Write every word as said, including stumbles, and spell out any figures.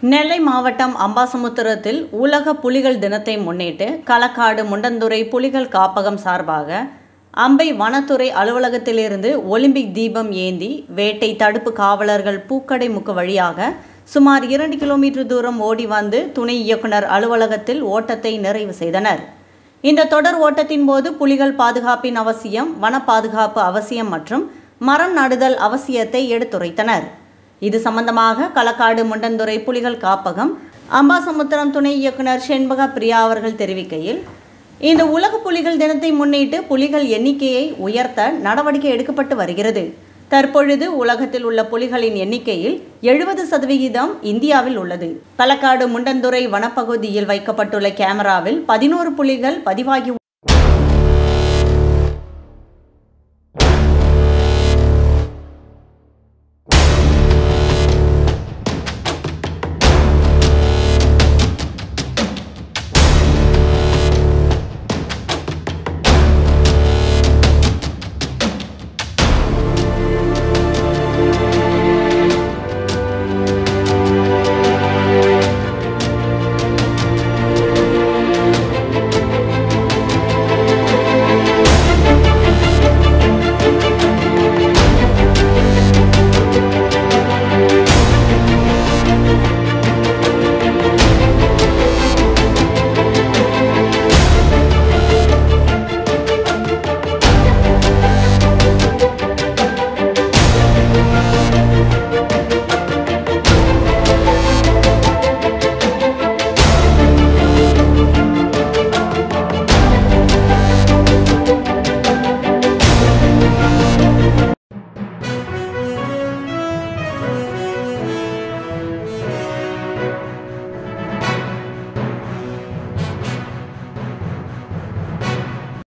நெல்லை மாவட்டம் அம்பாசமுத்திரத்தில் உலக புலிகள் தினத்தை முன்னிட்டு களக்காடு முண்டந்துரை புலிகள் காப்பகம் சார்பாக அம்பை வனத்துறை அலுவலகத்திலிருந்து ஒலிம்பிக் தீபம் ஏந்தி வேட்டை தடுப்பு காவலர்கள் பூக்கடை முக்கு வழியாக சுமார் இரண்டு கிலோமீட்டர் தூரம் ஓடி வந்து துணை இயக்குனர் அலுவலகத்தில் ஓட்டத்தை நிறைவு செய்தனர். இந்த தொடர் ஓட்டத்தின் போது புலிகள் பாதுகாப்பின் அவசியம், வன பாதுகாப்பு அவசியம் மற்றும் மரம் நடுதல் அவசியத்தை எடுத்துரைத்தனர். இது சம்பந்தமாக களக்காடு முண்டந்துரை புலிகள் காப்பகம் அம்பாசமுத்திரம் துணை இயக்குனர் செண்பக பிரியா அவர்கள் தெரிவிக்கையில், இந்த உலக புலிகள் தினத்தை முன்னிட்டு புலிகள் எண்ணிக்கையை உயர்த்த நடவடிக்கை எடுக்கப்பட்டு வருகிறது. தற்பொழுது உலகத்தில் உள்ள புலிகளின் எண்ணிக்கையில் எழுபது சதவிகிதம் இந்தியாவில் உள்ளது. களக்காடு முண்டந்துரை வனப்பகுதியில் வைக்கப்பட்டுள்ள கேமராவில் பதினோரு புலிகள் பதிவாகி